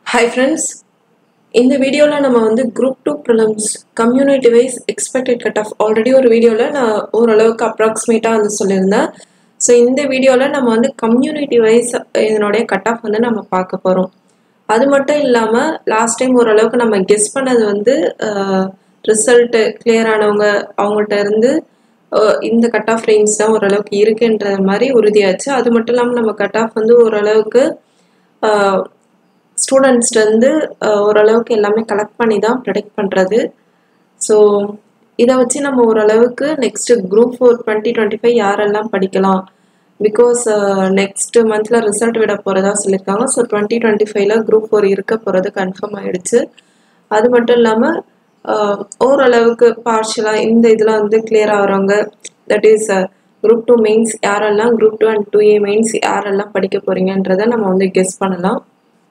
Hi friends, இந்த வீடியோல நம்ம வந்து group 2 prelims community wise expected cutoff already ஒரு வீடியோல நான் ஓரளவுக்கு அப்ராக்ஸிமேட்டா வந்து சொல்லியிருந்தேன். ஸோ இந்த வீடியோல நம்ம வந்து community wise இதனுடைய cutoff வந்து நம்ம பார்க்க போறோம். அது மட்டும் இல்லாம லாஸ்ட் டைம் ஓரளவுக்கு நம்ம கெஸ் பண்ணது வந்து ரிசல்ட் கிளியர் ஆனவங்க அவங்கள்ட்ட இருந்து இந்த கட் ஆஃப் ரேஞ்ச் தான் ஓரளவுக்கு இருக்குன்ற மாதிரி உறுதியாச்சு. அது மட்டும் இல்லாமல் நம்ம கட் ஆஃப் வந்து ஓரளவுக்கு ஸ்டூடெண்ட்ஸ்லேருந்து ஓரளவுக்கு எல்லாமே கலெக்ட் பண்ணி தான் ப்ரெடிக்ட் பண்ணுறது. ஸோ இதை வச்சு நம்ம ஓரளவுக்கு நெக்ஸ்ட்டு குரூப் 4 2025 யாரெல்லாம் படிக்கலாம், பிகாஸ் நெக்ஸ்ட் மந்தில் ரிசல்ட் விட போகிறதா சொல்லியிருக்காங்க. ஸோ 2025ல குரூப் 4 இருக்க போகிறது கன்ஃபார்ம் ஆகிடுச்சு. அது மட்டும் இல்லாமல் ஓரளவுக்கு பார்ஷியலாக இந்த இதில் வந்து கிளியர் ஆகிறவங்க, தட் இஸ் குரூப் 2 மெயின்ஸ் யாரெல்லாம், குரூப் 2 அண்ட் 2A மெயின்ஸ் யாரெல்லாம் படிக்க போகிறீங்கன்றதை நம்ம வந்து கெஸ் பண்ணலாம்.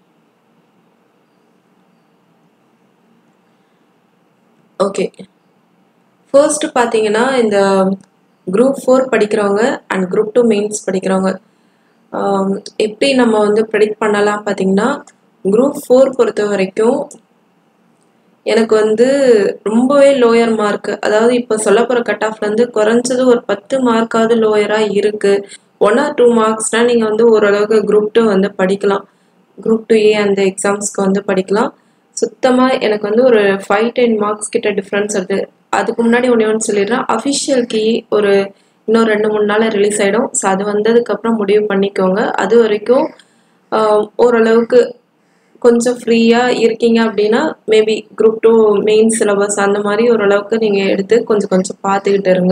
ஓகே, ஃபர்ஸ்ட் பார்த்தீங்கன்னா இந்த குரூப் 4 படிக்கிறவங்க அண்ட் குரூப் 2 மெயின்ஸ் படிக்கிறவங்க எப்படி நம்ம வந்து ப்ரெடிக்ட் பண்ணலாம் பார்த்தீங்கன்னா, குரூப் 4 பொறுத்த வரைக்கும் எனக்கு வந்து ரொம்பவே லோயர் மார்க், அதாவது இப்போ சொல்ல போகிற கட் ஆஃப்லேருந்து குறைஞ்சது ஒரு 10 மார்க்காவது லோயராக இருக்குது. 1 or 2 மார்க்ஸ்னால் நீங்கள் வந்து ஓரளவுக்கு குரூப் 2 வந்து படிக்கலாம், குரூப் 2A அந்த எக்ஸாம்ஸ்க்கு வந்து படிக்கலாம். சுத்தமாக எனக்கு வந்து ஒரு 5-10 மார்க்ஸ் கிட்ட டிஃப்ரென்ஸ் வருது. அதுக்கு முன்னாடி ஒன்று சொல்லிடுறேன், அஃபிஷியல் கீ ஒரு இன்னும் 2-3 நாளில் ரிலீஸ் ஆகிடும். ஸோ அது வந்ததுக்கப்புறம் முடிவு பண்ணிக்கோங்க. அது வரைக்கும் ஓரளவுக்கு கொஞ்சம் ஃப்ரீயாக இருக்கீங்க அப்படின்னா மேபி குரூப் 2 மெயின் சிலபஸ் அந்த மாதிரி ஓரளவுக்கு நீங்கள் எடுத்து கொஞ்சம் கொஞ்சம் பார்த்துக்கிட்டு இருங்க.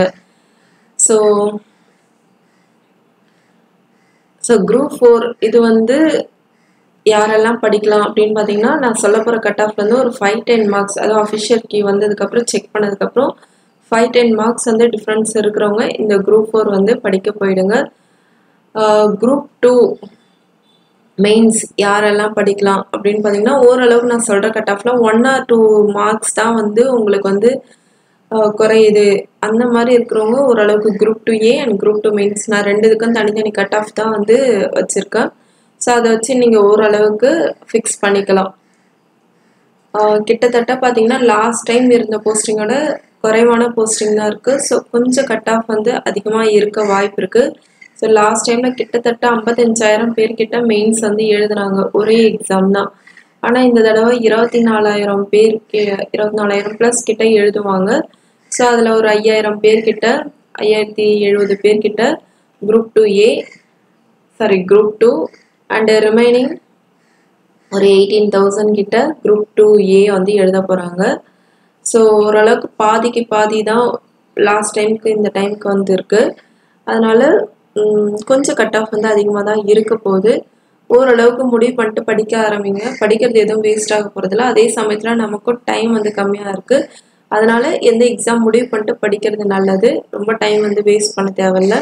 ஸோ குரூப் 4 இது வந்து யாரெல்லாம் படிக்கலாம் அப்படின்னு பார்த்தீங்கன்னா, நான் சொல்ல போகிற கட் ஆஃப்லேருந்து ஒரு 5-10 மார்க்ஸ், அதாவது அஃபிஷியல் கீ வந்ததுக்கப்புறம் செக் பண்ணதுக்கப்புறம் 5-10 மார்க்ஸ் வந்து டிஃப்ரென்ஸ் இருக்கிறவங்க இந்த குரூப் 4 வந்து படிக்க போயிடுங்க. குரூப் 2 மெயின்ஸ் யாரெல்லாம் படிக்கலாம் அப்படின்னு பார்த்தீங்கன்னா, ஓரளவுக்கு நான் சொல்கிற கட் ஆஃபில் 1 or 2 மார்க்ஸ் தான் வந்து உங்களுக்கு வந்து குறையுது. அந்த மாதிரி இருக்கிறவங்க ஓரளவுக்கு group 2A and group 2 mains நான் 2 இதுக்கும் தனித்தனி கட் ஆஃப் தான் வந்து வச்சுருக்கேன். ஸோ அதை வச்சு நீங்கள் ஓரளவுக்கு ஃபிக்ஸ் பண்ணிக்கலாம். கிட்டத்தட்ட பார்த்தீங்கன்னா லாஸ்ட் டைம் இருந்த போஸ்டிங்கோட குறைவான போஸ்டிங் தான் இருக்குது. ஸோ கொஞ்சம் கட் ஆஃப் வந்து அதிகமாக இருக்க வாய்ப்பு இருக்குது. ஸோ லாஸ்ட் டைமில் கிட்டத்தட்ட 55,000 பேர்கிட்ட மெயின்ஸ் வந்து எழுதுனாங்க, ஒரே எக்ஸாம் தான். ஆனால் இந்த தடவை 24,000 பேருக்கு 24,000 ப்ளஸ் கிட்ட எழுதுவாங்க. ஸோ அதில் ஒரு 5,000 பேர்கிட்ட 5,070 பேர்கிட்ட group 2A group 2 and remaining ஒரு 18,000 கிட்ட குரூப் 2A வந்து எழுத போகிறாங்க. ஸோ ஓரளவுக்கு பாதிக்கு பாதி தான் லாஸ்ட் டைமுக்கு இந்த டைமுக்கு வந்து இருக்குது. அதனால் கொஞ்சம் கட் ஆஃப் வந்து அதிகமாக தான் இருக்க போகுது. ஓரளவுக்கு முடிவு பண்ணிட்டு படிக்க ஆரம்பிங்க. படிக்கிறது எதுவும் வேஸ்ட் ஆக போகிறதில்ல. அதே சமயத்தில் நமக்கும் டைம் வந்து கம்மியாக இருக்குது. அதனால் எந்த எக்ஸாம் முடிவு பண்ணிட்டு படிக்கிறது நல்லது. ரொம்ப டைம் வந்து வேஸ்ட் பண்ண தேவையில்லை.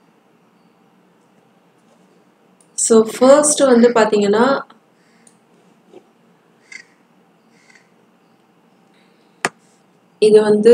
ஸோ ஃபர்ஸ்ட் வந்து பார்த்தீங்கன்னா இது வந்து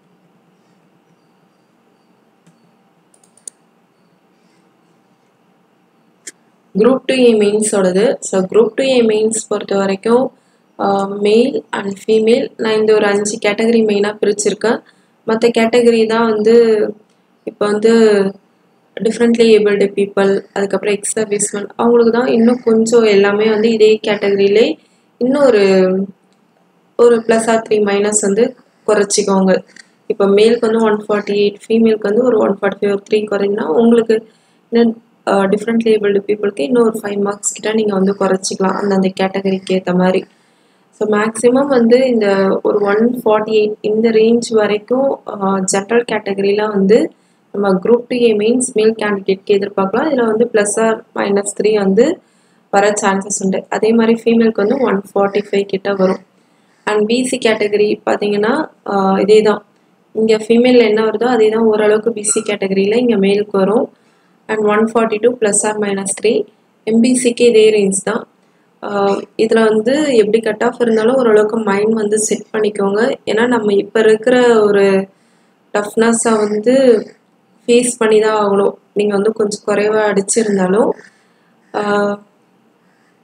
குரூப் 2A மெயின்ஸோடது. ஸோ குரூப் 2A மெயின்ஸ் பொறுத்த வரைக்கும் மேல் அண்ட் ஃபீமேல் நான் இந்த ஒரு 5 கேட்டகரி மெயினாக பிரிச்சுருக்கேன். மற்ற கேட்டகரி தான் வந்து இப்போ வந்து டிஃப்ரெண்ட்லி ஏபிள்டு பீப்புள், அதுக்கப்புறம் எக்ஸ் சர்வீஸ்மேன், அவங்களுக்கு தான் இன்னும் கொஞ்சம் எல்லாமே வந்து இதே கேட்டகரியிலே இன்னும் ஒரு ப்ளஸ் ஆர் 3 மைனஸ் வந்து குறைச்சிக்கோங்க. இப்போ மேலுக்கு வந்து 148, ஃபீமேலுக்கு வந்து ஒரு 145 ஒரு 3 குறைஞ்சினா உங்களுக்கு இன்னும் டிஃப்ரெண்ட்லி ஏபிள்டு பீப்புளுக்கு இன்னும் ஒரு 5 மார்க்ஸ் கிட்ட நீங்கள் வந்து குறைச்சிக்கலாம் அந்தந்த கேட்டகரிக்கு ஏற்ற மாதிரி. ஸோ மேக்ஸிமம் வந்து இந்த ஒரு 148 இந்த ரேஞ்ச் வரைக்கும் ஜென்ரல் கேட்டகரியில் வந்து நம்ம குரூப் 2A மெயின்ஸ் மேல் கேண்டிடேட்க்கு எதிர்பார்க்கலாம். இதில் வந்து ப்ளஸ் ஆர் -3 வந்து வர சான்சஸ் உண்டு. அதே மாதிரி ஃபீமேலுக்கு வந்து 145 கிட்ட வரும். அண்ட் பிசி கேட்டகரி பார்த்தீங்கன்னா இதே தான், இங்கே ஃபீமேலில் என்ன வருதோ அதே தான் ஓரளவுக்கு பிசி கேட்டகரியில் இங்கே மேலுக்கு வரும். And 142 plus R -3. எம்பிசிக்கு இதே ரேஞ்ச் தான். இதில் வந்து எப்படி கட் ஆஃப் இருந்தாலும் ஓரளவுக்கு மைண்ட் வந்து செட் பண்ணிக்கோங்க. ஏன்னா நம்ம இப்போ இருக்கிற ஒரு டஃப்னஸை வந்து ஃபேஸ் பண்ணி தான் ஆகணும். நீங்கள் வந்து கொஞ்சம் குறைவாக அடிச்சிருந்தாலும்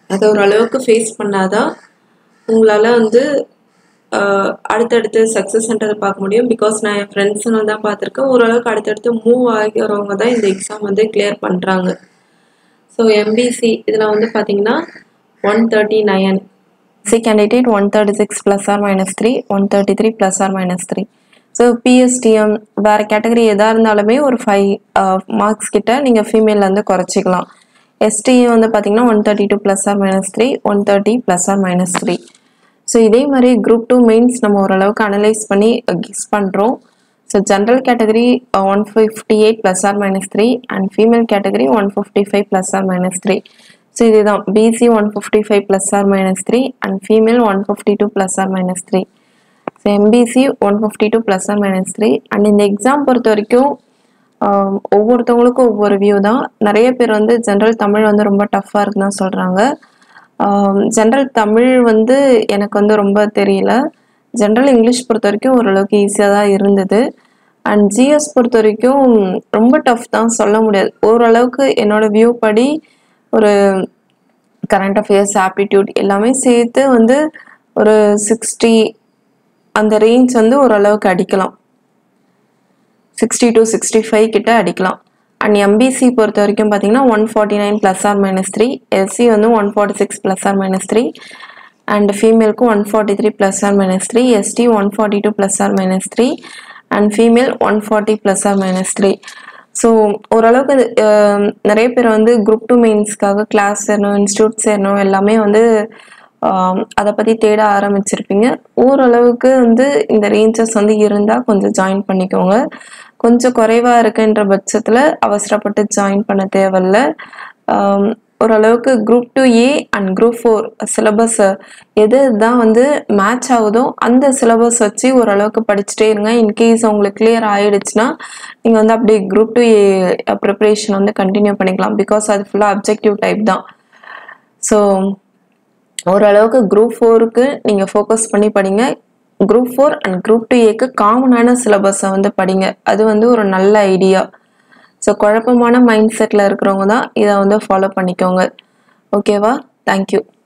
அதை ஓரளவுக்கு ஃபேஸ் பண்ணாதான் உங்களால் வந்து அடுத்தடுத்து சக்ஸஸ்ன்றதை பார்க்க முடியும். பிகாஸ் நான் என் ஃப்ரெண்ட்ஸுங்க தான் பார்த்துருக்கேன், ஓரளவுக்கு அடுத்தடுத்து மூவ் ஆகிறவங்க தான் இந்த எக்ஸாம் வந்து கிளியர் பண்ணுறாங்க. ஸோ எம்பிசி இதில் வந்து பார்த்தீங்கன்னா 139 candidate 136 plus or minus 3, 133 plus or minus 3. So PSTM வேறு கேட்டகரி எதாக இருந்தாலுமே ஒரு 5 மார்க்ஸ் கிட்ட நீங்கள் ஃபீமேல்லேருந்து குறைச்சிக்கலாம். எஸ்டிஎம் வந்து பார்த்தீங்கன்னா 132 plus or minus 3, 130 plus or minus 3. So இதே மாதிரி குரூப் 2 மெயின்ஸ் நம்ம ஓரளவுக்கு அனலைஸ் பண்ணி கெஸ் பண்ணுறோம். So general category 158 plus or minus 3 and female category 155 plus or minus 3. So இதுதான் BC 155 plus or minus 3 and female 152 plus or minus 3. So MBC 152 plus or minus 3. And இந்த exam பொறுத்த வரைக்கும் ஒவ்வொருத்தவங்களுக்கும் ஒவ்வொரு view தான். நிறைய பேர் வந்து ஜென்ரல் தமிழ் வந்து ரொம்ப டஃப்பாக இருக்குன்னு தான் சொல்கிறாங்க. ஜென்ரல் தமிழ் வந்து எனக்கு வந்து ரொம்ப தெரியல. ஜென்ரல் இங்கிலீஷ் பொறுத்த வரைக்கும் ஓரளவுக்கு ஈஸியாக தான் இருந்தது. அண்ட் ஜிஎஸ் பொறுத்த வரைக்கும் ரொம்ப டஃப் தான் சொல்ல முடியாது. ஓரளவுக்கு என்னோட வியூ படி ஒரு கரண்ட் அஃபேர்ஸ் ஆப்டிடியூட் எல்லாமே சேர்த்து வந்து ஒரு 60 அந்த ரேஞ்ச் வந்து ஓரளவுக்கு அடிக்கலாம். 60 to 65 கிட்ட அடிக்கலாம். அண்ட் எம்பிசி பொறுத்த வரைக்கும் பார்த்தீங்கன்னா 149 plus or minus 3, எஸ்சி வந்து 146 plus or minus 3 அண்ட் ஃபீமேலுக்கு 143 plus or minus 3, ST 142 plus or minus 3 and female 140 plus or minus 3. So ஓரளவுக்கு நிறைய பேர் வந்து குரூப் 2 மெயின்ஸ்க்காக கிளாஸ் சேரணும், இன்ஸ்டியூட் சேரணும், எல்லாமே வந்து அதை பற்றி தேட ஆரம்பிச்சிருப்பீங்க. ஓரளவுக்கு வந்து இந்த ரேஞ்சஸ் வந்து இருந்தால் கொஞ்சம் ஜாயின் பண்ணிக்கோங்க. கொஞ்சம் குறைவாக இருக்குன்ற பட்சத்தில் அவசரப்பட்டு ஜாயின் பண்ண தேவையில்ல. ஓரளவுக்கு group 2A and group 4 syllabus எது தான் வந்து மேட்ச் ஆகுதோ அந்த சிலபஸ் வச்சு ஓரளவுக்கு படிச்சுட்டே இருங்க. இன்கேஸ் உங்களுக்கு கிளியர் ஆகிடுச்சுன்னா நீங்கள் வந்து அப்படியே குரூப் 2A ப்ரிப்ரேஷன் வந்து கண்டினியூ பண்ணிக்கலாம். பிகாஸ் அது ஃபுல்லாக அப்ஜெக்டிவ் டைப் தான். ஸோ ஓரளவுக்கு குரூப் 4க்கு நீங்கள் ஃபோக்கஸ் பண்ணி படிங்க. குரூப் 4 அண்ட் குரூப் 2Aக்கு காமனான சிலபஸை வந்து படிங்க. அது வந்து ஒரு நல்ல ஐடியா. ஸோ குழப்பமான மைண்ட் செட்டில் இருக்கிறவங்க தான் இதை வந்து ஃபாலோ பண்ணிக்கோங்க. ஓகேவா? தேங்க்யூ.